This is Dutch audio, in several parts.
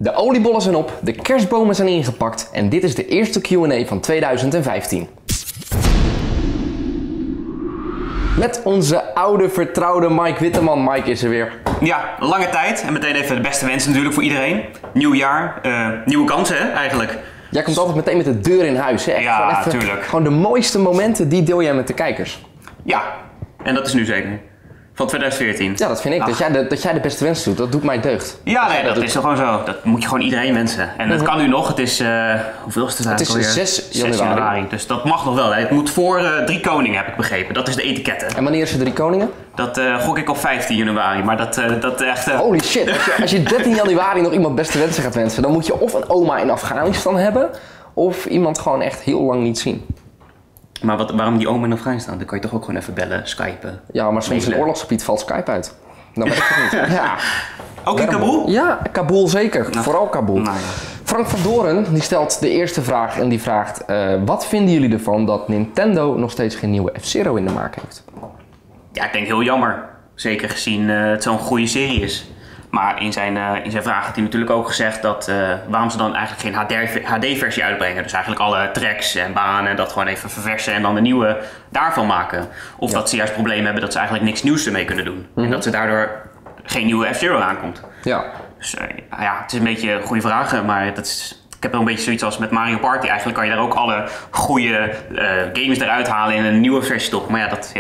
De oliebollen zijn op, de kerstbomen zijn ingepakt en dit is de eerste Q&A van 2015. Met onze oude vertrouwde Mike Witteman. Mike is er weer. Ja, lange tijd en meteen even de beste wensen natuurlijk voor iedereen. Nieuw jaar, nieuwe kansen hè, eigenlijk. Jij komt altijd meteen met de deur in huis. Hè? Ja, natuurlijk. Gewoon de mooiste momenten, die deel jij met de kijkers. Ja, en dat is nu zeker. Van 2014. Ja, dat vind ik. Dat jij de beste wensen doet, dat doet mij deugd. Ja, nee, dat is toch gewoon zo. Dat moet je gewoon iedereen wensen. En dat kan nu nog. Het is, hoeveel is het? Het is 6 januari. Dus dat mag nog wel. Hè. Het moet voor 3 Koningen, heb ik begrepen. Dat is de etiketten. En wanneer is er 3 Koningen? Dat gok ik op 15 januari. Maar dat echt... Holy shit. Als je 13 januari nog iemand beste wensen gaat wensen, dan moet je of een oma in Afghanistan hebben, of iemand gewoon echt heel lang niet zien. Maar waarom die oma in Afghanistan? Dan kan je toch ook gewoon even bellen, skypen? Ja, maar soms in oorlogsgebied valt Skype uit. Dan weet ik het niet. Ja. Ook in Kabul? Ja, Kabul zeker. Nou, vooral Kabul. Nou ja. Frank van Doren die stelt de eerste vraag en die vraagt: wat vinden jullie ervan dat Nintendo nog steeds geen nieuwe F-Zero in de maak heeft? Ja, ik denk heel jammer. Zeker gezien het zo'n goede serie is. Maar in zijn vraag had hij natuurlijk ook gezegd dat waarom ze dan eigenlijk geen HD-versie uitbrengen. Dus eigenlijk alle tracks en banen, dat gewoon even verversen en dan de nieuwe daarvan maken. Of dat ze juist problemen hebben dat ze eigenlijk niks nieuws ermee kunnen doen. En dat ze daardoor geen nieuwe F-Zero aankomt. Ja. Dus ja, het is een beetje een goede vraag, maar ik heb wel een beetje zoiets als met Mario Party. Eigenlijk kan je daar ook alle goede games eruit halen in een nieuwe versie stoppen. Maar ja, dat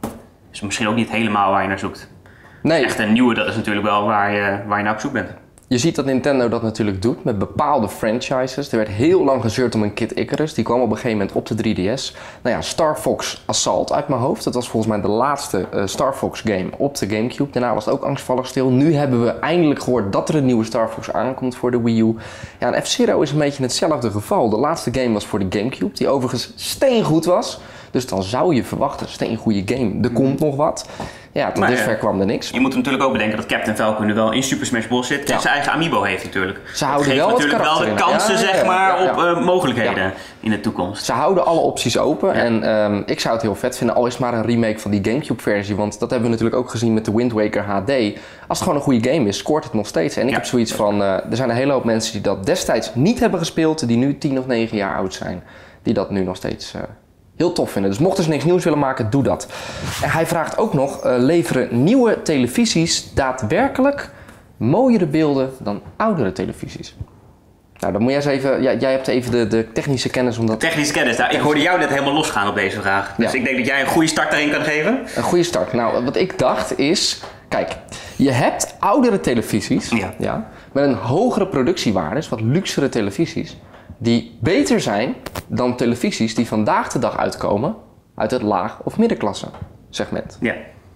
is misschien ook niet helemaal waar je naar zoekt. Nee. Echt een nieuwe, dat is natuurlijk wel waar je naar op zoek bent. Je ziet dat Nintendo dat natuurlijk doet met bepaalde franchises. Er werd heel lang gezeurd om een Kid Icarus. Die kwam op een gegeven moment op de 3DS. Nou ja, Star Fox Assault uit mijn hoofd. Dat was volgens mij de laatste Star Fox game op de Gamecube. Daarna was het ook angstvallig stil. Nu hebben we eindelijk gehoord dat er een nieuwe Star Fox aankomt voor de Wii U. Ja, en F-Zero is een beetje hetzelfde geval. De laatste game was voor de Gamecube, die overigens steengoed was. Dus dan zou je verwachten, steengoede game. Er komt nog wat. Ja, tot dusver kwam er niks. Je moet natuurlijk ook bedenken dat Captain Falcon nu wel in Super Smash Bros. zit en zijn eigen amiibo heeft natuurlijk. Ze houden wel natuurlijk wel de kansen zeg maar op mogelijkheden in de toekomst. Ze houden alle opties open en ik zou het heel vet vinden, al is het maar een remake van die Gamecube versie. Want dat hebben we natuurlijk ook gezien met de Wind Waker HD. Als het gewoon een goede game is, scoort het nog steeds. En ik heb zoiets van, er zijn een hele hoop mensen die dat destijds niet hebben gespeeld, die nu 10 of 9 jaar oud zijn. Die dat nu nog steeds... heel tof vinden. Dus mochten ze niks nieuws willen maken, doe dat. En hij vraagt ook nog, leveren nieuwe televisies daadwerkelijk mooiere beelden dan oudere televisies? Nou, dan moet jij eens even... jij hebt even de technische kennis om dat... Technische kennis, nou, ik hoorde jou net helemaal losgaan op deze vraag. Dus ik denk dat jij een goede start daarin kan geven. Een goede start. Nou, wat ik dacht is... Kijk, je hebt oudere televisies met een hogere productiewaarde, dus wat luxere televisies, die beter zijn dan televisies die vandaag de dag uitkomen uit het laag- of middenklasse segment. Ja.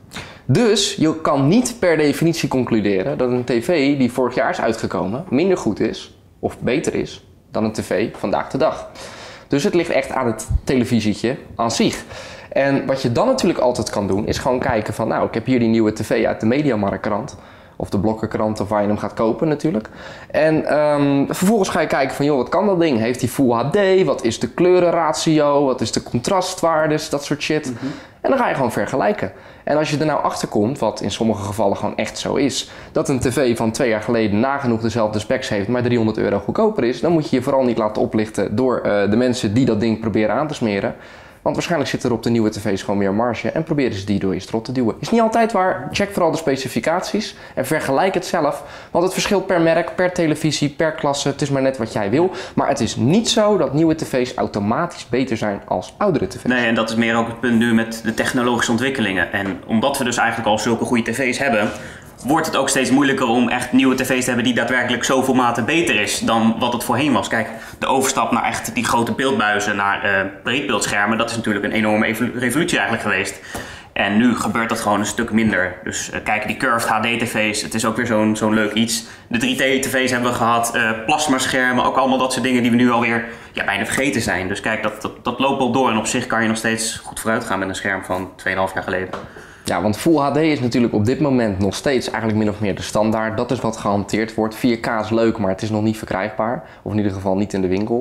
Dus je kan niet per definitie concluderen dat een tv die vorig jaar is uitgekomen minder goed is of beter is dan een tv vandaag de dag. Dus het ligt echt aan het televisietje aan zich. En wat je dan natuurlijk altijd kan doen is gewoon kijken van, nou, ik heb hier die nieuwe tv uit de Mediamarktkrant. Of de Blokkenkrant, of waar je hem gaat kopen natuurlijk. En vervolgens ga je kijken van, joh, wat kan dat ding? Heeft hij Full HD? Wat is de kleurenratio? Wat is de contrastwaardes? Dat soort shit. En dan ga je gewoon vergelijken. En als je er nou achter komt, wat in sommige gevallen gewoon echt zo is, dat een tv van 2 jaar geleden nagenoeg dezelfde specs heeft, maar €300 goedkoper is, dan moet je je vooral niet laten oplichten door de mensen die dat ding proberen aan te smeren. Want waarschijnlijk zit er op de nieuwe tv's gewoon meer marge en proberen ze die door je strot te duwen. Is niet altijd waar. Check vooral de specificaties en vergelijk het zelf. Want het verschilt per merk, per televisie, per klasse. Het is maar net wat jij wil. Maar het is niet zo dat nieuwe tv's automatisch beter zijn als oudere tv's. Nee, en dat is meer ook het punt nu met de technologische ontwikkelingen. En omdat we dus eigenlijk al zulke goede tv's hebben, wordt het ook steeds moeilijker om echt nieuwe tv's te hebben die daadwerkelijk zoveel maten beter is dan wat het voorheen was. Kijk, de overstap naar echt die grote beeldbuizen, naar breedbeeldschermen, dat is natuurlijk een enorme revolutie eigenlijk geweest. En nu gebeurt dat gewoon een stuk minder. Dus kijk, die curved HD-tv's, het is ook weer zo'n leuk iets. De 3D-tv's hebben we gehad, plasmaschermen, ook allemaal dat soort dingen die we nu alweer bijna vergeten zijn. Dus kijk, dat loopt wel door en op zich kan je nog steeds goed vooruit gaan met een scherm van 2,5 jaar geleden. Ja, want Full HD is natuurlijk op dit moment nog steeds eigenlijk min of meer de standaard. Dat is wat gehanteerd wordt. 4K is leuk, maar het is nog niet verkrijgbaar. Of in ieder geval niet in de winkel.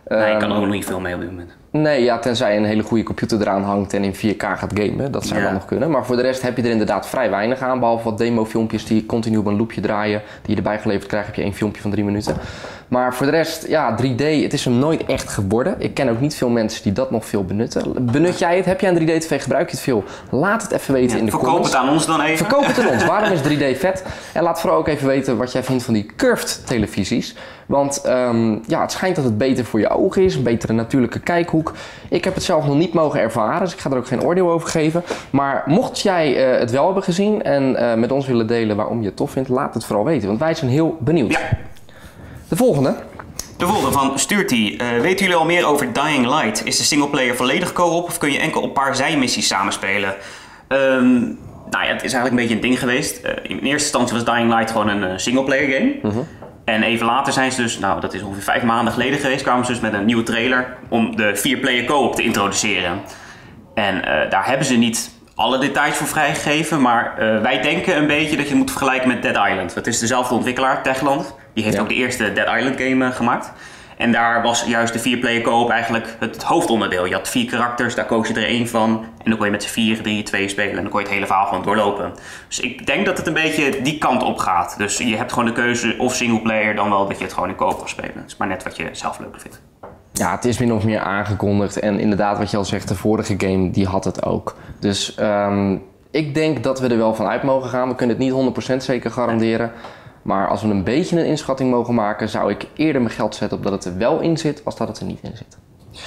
Nee, je kan er ook nog niet veel mee op dit moment. Nee, ja, tenzij een hele goede computer eraan hangt en in 4K gaat gamen. Dat zou wel nog kunnen. Maar voor de rest heb je er inderdaad vrij weinig aan. Behalve wat demo-filmpjes die continu op een loopje draaien. Die je erbij geleverd krijgt, heb je 1 filmpje van 3 minuten. Maar voor de rest, ja, 3D, het is hem nooit echt geworden. Ik ken ook niet veel mensen die dat nog veel benutten. Benut jij het? Heb jij een 3D-tv? Gebruik je het veel? Laat het even weten in de comments. Verkoop het aan ons dan even. Verkoop het aan ons. Waarom is 3D vet? En laat vooral ook even weten wat jij vindt van die curved televisies. Want ja, het schijnt dat het beter voor je ogen is. Een betere natuurlijke kijkhoek. Ik heb het zelf nog niet mogen ervaren, dus ik ga er ook geen oordeel over geven. Maar mocht jij het wel hebben gezien en met ons willen delen waarom je het tof vindt, laat het vooral weten. Want wij zijn heel benieuwd. Ja. De volgende. De volgende van Stuurtie. Weten jullie al meer over Dying Light? Is de singleplayer volledig co-op of kun je enkel op een paar zijmissies samenspelen? Nou ja, het is eigenlijk een beetje een ding geweest. In eerste instantie was Dying Light gewoon een singleplayer game. En even later zijn ze dus, nou dat is ongeveer 5 maanden geleden geweest, kwamen ze dus met een nieuwe trailer om de 4-player co-op te introduceren. En daar hebben ze niet alle details voor vrijgegeven, maar wij denken een beetje dat je het moet vergelijken met Dead Island. Dat is dezelfde ontwikkelaar, Techland. Die heeft ook de eerste Dead Island game gemaakt. En daar was juist de 4-player co-op eigenlijk het hoofdonderdeel. Je had 4 karakters, daar koos je er 1 van. En dan kon je met z'n 4, 3, 2 spelen en dan kon je het hele verhaal gewoon doorlopen. Dus ik denk dat het een beetje die kant op gaat. Dus je hebt gewoon de keuze of singleplayer dan wel dat je het gewoon in co-op wil spelen. Het is maar net wat je zelf leuker vindt. Ja, het is min of meer aangekondigd. En inderdaad, wat je al zegt, de vorige game die had het ook. Dus ik denk dat we er wel van uit mogen gaan. We kunnen het niet 100% zeker garanderen. Maar als we een beetje een inschatting mogen maken, zou ik eerder mijn geld zetten op dat het er wel in zit, als dat het er niet in zit.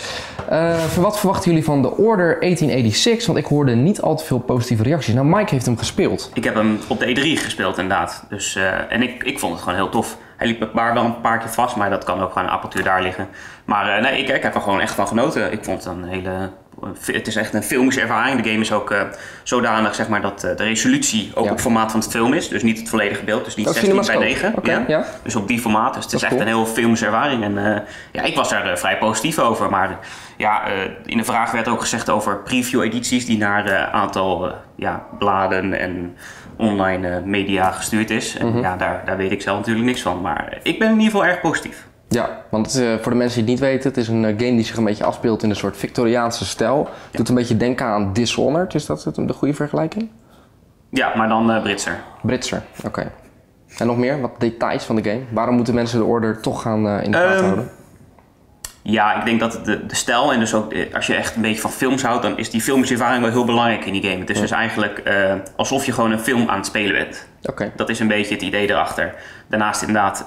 Wat verwachten jullie van The Order 1886? Want ik hoorde niet al te veel positieve reacties. Nou, Mike heeft hem gespeeld. Ik heb hem op de E3 gespeeld inderdaad. Dus, en ik vond het gewoon heel tof. Hij liep wel een paar keer vast, maar dat kan ook gewoon een apparatuur daar liggen. Maar nee, ik heb er gewoon echt van genoten. Ik vond het een hele... Het is echt een filmische ervaring. De game is ook zodanig zeg maar, dat de resolutie ook op het formaat van het film is. Dus niet het volledige beeld, dus niet 16:9. Okay, ja. Dus op die formaat. Dus het is echt een heel filmische ervaring. En ja, ik was daar vrij positief over. Maar ja, in de vraag werd ook gezegd over preview edities die naar een aantal bladen en online media gestuurd is. En ja, daar weet ik zelf natuurlijk niks van. Maar ik ben in ieder geval erg positief. Ja, want voor de mensen die het niet weten, het is een game die zich een beetje afspeelt in een soort Victoriaanse stijl. Ja. Doet een beetje denken aan Dishonored, is dat de goede vergelijking? Ja, maar dan Britser. Britser, oké. En nog meer, wat details van de game? Waarom moeten mensen de Order toch gaan in de gaten houden? Ja, ik denk dat de stijl en dus ook als je echt een beetje van films houdt, dan is die filmische ervaring wel heel belangrijk in die game. Het is dus eigenlijk alsof je gewoon een film aan het spelen bent. Okay. Dat is een beetje het idee erachter. Daarnaast inderdaad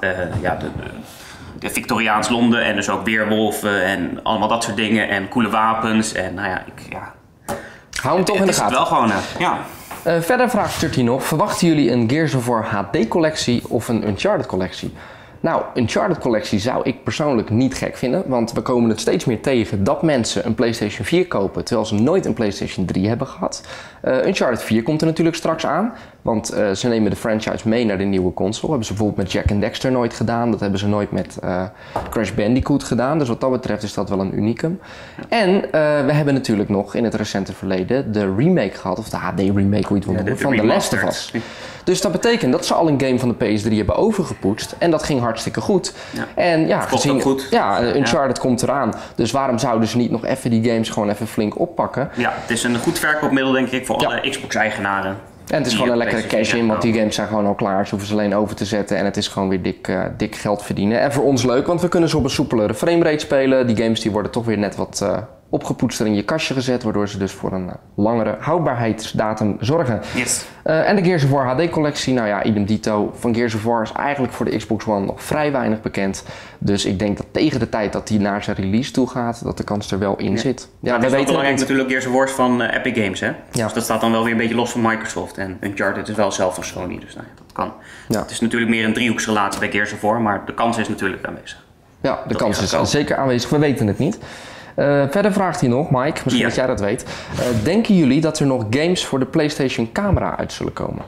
de Victoriaans Londen en dus ook weerwolven en allemaal dat soort dingen en coole wapens en nou ja, hou hem toch in de gaten. Het is wel gewoon, ja. Verder vraagt 13 nog, verwachten jullie een Gears of War HD collectie of een Uncharted collectie? Nou, een Uncharted collectie zou ik persoonlijk niet gek vinden, want we komen het steeds meer tegen dat mensen een PlayStation 4 kopen terwijl ze nooit een PlayStation 3 hebben gehad. Uncharted 4 komt er natuurlijk straks aan, want ze nemen de franchise mee naar de nieuwe console. Dat hebben ze bijvoorbeeld met Jak and Daxter nooit gedaan, dat hebben ze nooit met Crash Bandicoot gedaan, dus wat dat betreft is dat wel een unicum. En we hebben natuurlijk nog in het recente verleden de remake gehad, of de HD remake, hoe je het wil noemen, van The Last of Us. Dus dat betekent dat ze al een game van de PS3 hebben overgepoetst. En dat ging hartstikke goed. Ja. En ja, gezien, goed. Ja, Uncharted komt eraan. Dus waarom zouden ze niet nog even die games gewoon even flink oppakken? Ja, het is een goed verkoopmiddel denk ik voor alle Xbox-eigenaren. En het is gewoon een lekkere cash-in, want die games zijn gewoon al klaar. Ze hoeven ze alleen over te zetten en het is gewoon weer dik geld verdienen. En voor ons leuk, want we kunnen ze op een soepelere framerate spelen. Die games die worden toch weer net wat opgepoetster in je kastje gezet, waardoor ze dus voor een langere houdbaarheidsdatum zorgen. Yes. En de Gears of War HD collectie, nou ja, idem dito. Van Gears of War is eigenlijk voor de Xbox One nog vrij weinig bekend. Dus ik denk dat tegen de tijd dat die naar zijn release toe gaat, dat de kans er wel in zit. Ja, het is wel belangrijk natuurlijk Gears of War van Epic Games, hè? Ja. Dus dat staat dan wel weer een beetje los van Microsoft. En Uncharted is wel zelf van Sony, dus nou ja, dat kan. Ja. Het is natuurlijk meer een driehoeksrelatie bij Gears of War, maar de kans is natuurlijk aanwezig. Ja, de kans is zeker aanwezig. We weten het niet. Verder vraagt hij nog, Mike, misschien dat jij dat weet. Denken jullie dat er nog games voor de PlayStation camera uit zullen komen?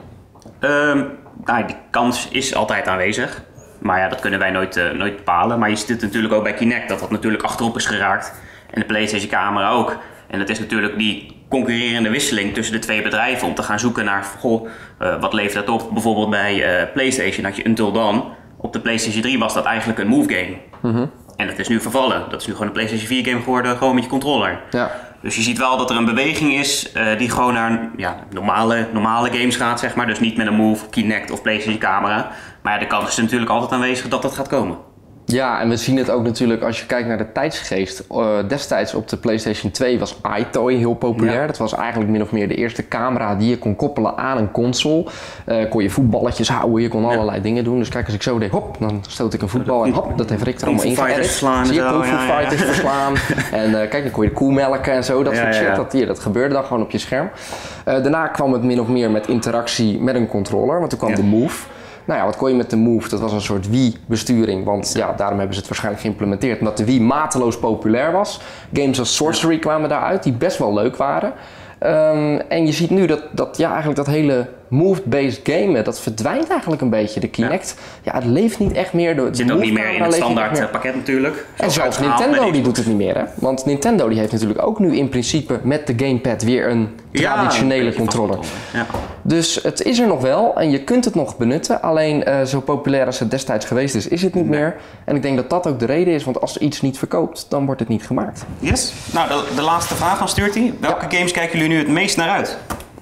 Nou, die kans is altijd aanwezig. Maar ja, dat kunnen wij nooit bepalen. Maar je ziet het natuurlijk ook bij Kinect, dat natuurlijk achterop is geraakt. En de PlayStation camera ook. En dat is natuurlijk die concurrerende wisseling tussen de twee bedrijven om te gaan zoeken naar, wat levert dat op? Bijvoorbeeld bij PlayStation had je Until Dawn. Op de PlayStation 3 was dat eigenlijk een move game. En En dat is nu vervallen. Dat is nu gewoon een PlayStation 4 game geworden, gewoon met je controller. Ja. Dus je ziet wel dat er een beweging is die gewoon naar normale games gaat, zeg maar. Dus niet met een Move, Kinect of PlayStation camera. Maar ja, de kans is natuurlijk altijd aanwezig dat dat gaat komen. Ja, en we zien het ook natuurlijk als je kijkt naar de tijdsgeest. Destijds op de PlayStation 2 was iToy heel populair. Ja. Dat was eigenlijk min of meer de eerste camera die je kon koppelen aan een console. Kon je voetballetjes houden, je kon allerlei dingen doen. Dus kijk, als ik zo deed, hop, dan stoot ik een voetbal en hop, dat heeft Rick er allemaal ingeëdit. Zie je Kung Fu Fighters verslaan. En kijk, dan kon je de koe melken en zo, dat soort shit. Dat gebeurde dan gewoon op je scherm. Daarna kwam het min of meer met interactie met een controller, want toen kwam de Move. Nou ja, wat kon je met de Move? Dat was een soort Wii-besturing, want ja, daarom hebben ze het waarschijnlijk geïmplementeerd. Omdat de Wii mateloos populair was. Games als Sorcery kwamen daaruit, die best wel leuk waren. En je ziet nu dat eigenlijk dat hele Move-based gamen, dat verdwijnt eigenlijk een beetje. De Kinect, het leeft niet echt meer. Het zit ook niet meer in het standaard pakket natuurlijk. En zelfs Nintendo die doet het niet meer, hè? Want Nintendo die heeft natuurlijk ook nu in principe met de gamepad weer een traditionele controller. Ja. Dus het is er nog wel en je kunt het nog benutten. Alleen zo populair als het destijds geweest is het niet meer. En ik denk dat dat ook de reden is, want als er iets niet verkoopt, dan wordt het niet gemaakt. Yes. Nou, de laatste vraag van Sturty. Welke games kijken jullie nu het meest naar uit?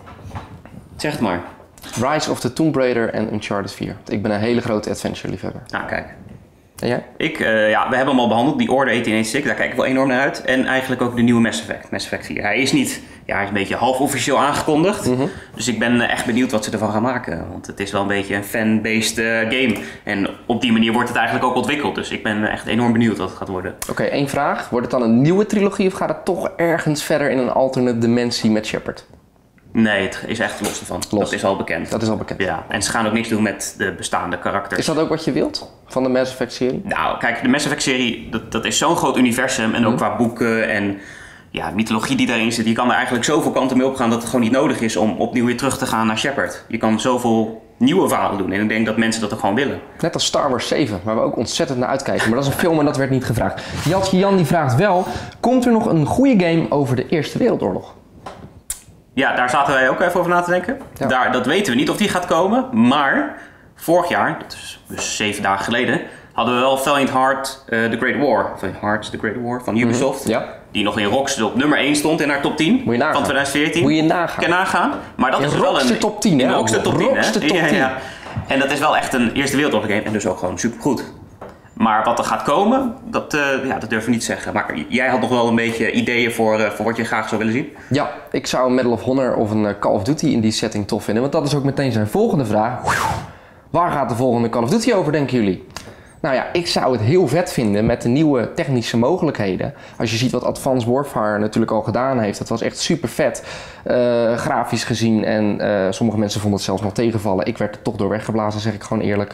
Zeg het maar. Rise of the Tomb Raider en Uncharted 4. Ik ben een hele grote adventure-liefhebber. Nou, kijk. En jij? We hebben hem al behandeld, die Order 1886, daar kijk ik wel enorm naar uit. En eigenlijk ook de nieuwe Mass Effect 4. Hij is een beetje half officieel aangekondigd. Dus ik ben echt benieuwd wat ze ervan gaan maken. Want het is wel een beetje een fan-based game. En op die manier wordt het eigenlijk ook ontwikkeld. Dus ik ben echt enorm benieuwd wat het gaat worden. Oké, één vraag. Wordt het dan een nieuwe trilogie of gaat het toch ergens verder in een alternate dimensie met Shepard? Nee, het is echt los ervan. Dat is al bekend. Dat is al bekend. Ja, en ze gaan ook niks doen met de bestaande karakters. Is dat ook wat je wilt van de Mass Effect serie? Nou, kijk, de Mass Effect serie, dat is zo'n groot universum. En ook qua boeken en mythologie die daarin zit. Je kan er eigenlijk zoveel kanten mee opgaan dat het gewoon niet nodig is om opnieuw weer terug te gaan naar Shepard. Je kan zoveel nieuwe verhalen doen. En ik denk dat mensen dat ook gewoon willen. Net als Star Wars 7, waar we ook ontzettend naar uitkijken. Maar dat is een film en dat werd niet gevraagd. Jatje Jan die vraagt wel, komt er nog een goede game over de Eerste Wereldoorlog? Ja, daar zaten wij ook even over na te denken. Ja. Dat weten we niet of die gaat komen. Maar vorig jaar, dat is dus 7 dagen geleden, hadden we wel Valiant Heart The Great War. Valiant Hearts The Great War van Ubisoft. Die nog in Rockstar op nummer 1 stond in haar top 10 van 2014. Moet je nagaan. Kan nagaan. Maar dat in is wel een top 10, hè? In Rockstar top 10, Rockstar top 10. Ja. En dat is wel echt een Eerste Wereldoorlog game en dus ook gewoon supergoed. Maar wat er gaat komen, dat durf ik niet te zeggen. Maar jij had nog wel een beetje ideeën voor wat je graag zou willen zien? Ja, ik zou een Medal of Honor of een Call of Duty in die setting tof vinden. Want dat is ook meteen zijn volgende vraag. Waar gaat de volgende Call of Duty over, denken jullie? Nou ja, ik zou het heel vet vinden met de nieuwe technische mogelijkheden. Als je ziet wat Advanced Warfare natuurlijk al gedaan heeft. Dat was echt super vet. Grafisch gezien. En sommige mensen vonden het zelfs nog tegenvallen. Ik werd er toch door weggeblazen, zeg ik gewoon eerlijk.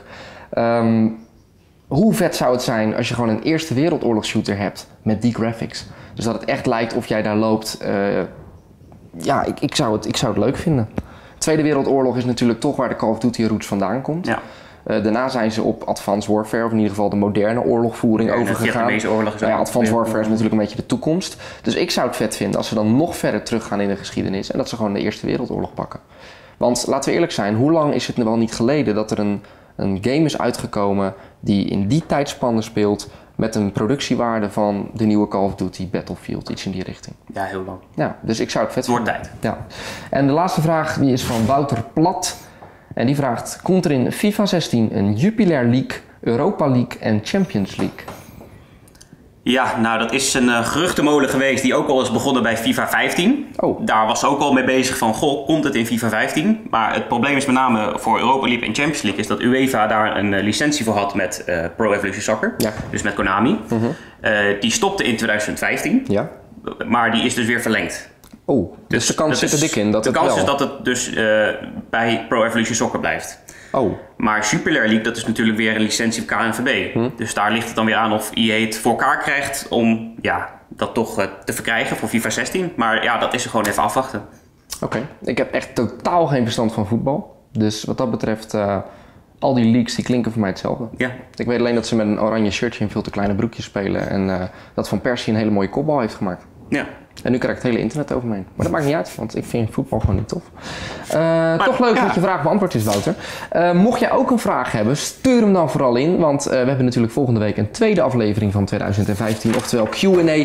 Hoe vet zou het zijn als je gewoon een Eerste Wereldoorlog shooter hebt met die graphics. Dus dat het echt lijkt of jij daar loopt. Ik zou het leuk vinden. Tweede Wereldoorlog is natuurlijk toch waar de Call of Duty roots vandaan komt. Ja. Daarna zijn ze op Advanced Warfare, of in ieder geval de moderne oorlogvoering overgegaan. Advanced Warfare is natuurlijk een beetje de toekomst. Dus ik zou het vet vinden als ze dan nog verder teruggaan in de geschiedenis en dat ze gewoon de Eerste Wereldoorlog pakken. Want laten we eerlijk zijn, hoe lang is het nu wel niet geleden dat er een game is uitgekomen die in die tijdspanne speelt met een productiewaarde van de nieuwe Call of Duty Battlefield, iets in die richting. Ja, heel lang. Ja, dus ik zou het vet vinden. Het wordt tijd. Ja. En de laatste vraag die is van Wouter Plat. En die vraagt, komt er in FIFA 16 een Jupiler League, Europa League en Champions League? Ja, nou dat is een geruchtenmolen geweest die ook al is begonnen bij FIFA 15. Oh. Daar was ze ook al mee bezig van, komt het in FIFA 15? Maar het probleem is met name voor Europa League en Champions League is dat UEFA daar een licentie voor had met Pro Evolution Soccer. Ja. Dus met Konami. Die stopte in 2015. Ja. Maar die is dus weer verlengd. Oh, dus de kans zit er dik in dat de kans is dat het dus bij Pro Evolution Soccer blijft. Oh. Maar Jupiler League, dat is natuurlijk weer een licentie op KNVB. Dus daar ligt het dan weer aan of EA het voor elkaar krijgt om dat toch te verkrijgen voor FIFA 16. Maar dat is er gewoon even afwachten. Oké. Ik heb echt totaal geen verstand van voetbal. Dus wat dat betreft, al die leagues die klinken voor mij hetzelfde. Ja. Ik weet alleen dat ze met een oranje shirtje en veel te kleine broekjes spelen. En dat Van Persie een hele mooie kopbal heeft gemaakt. Ja. En nu krijg ik het hele internet over me heen. Maar dat maakt niet uit, want ik vind voetbal gewoon niet tof. Toch leuk dat je vraag beantwoord is, Wouter. Mocht jij ook een vraag hebben, stuur hem dan vooral in. Want we hebben natuurlijk volgende week een tweede aflevering van 2015. Oftewel Q&A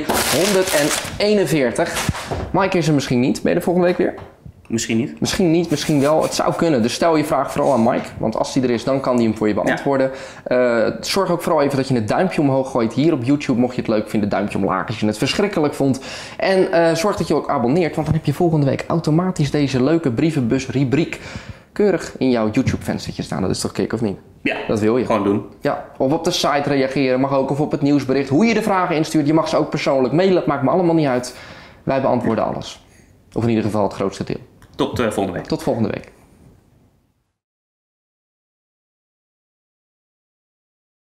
141. Mike is er misschien niet. Ben je er volgende week weer? Misschien niet. Misschien niet, misschien wel. Het zou kunnen. Dus stel je vraag vooral aan Mike. Want als die er is, dan kan die hem voor je beantwoorden. Ja. Zorg ook vooral even dat je het duimpje omhoog gooit. Hier op YouTube, mocht je het leuk vinden, duimpje omlaag als je het verschrikkelijk vond. En zorg dat je ook abonneert, want dan heb je volgende week automatisch deze leuke brievenbus-rubriek keurig in jouw YouTube-venstertje staan. Dat is toch kick of niet? Ja, dat wil je. Gewoon doen. Ja, of op de site reageren mag ook, of op het nieuwsbericht. Hoe je de vragen instuurt, je mag ze ook persoonlijk mailen. Het maakt me allemaal niet uit. Wij beantwoorden alles. Of in ieder geval het grootste deel. Tot volgende week. Tot volgende week.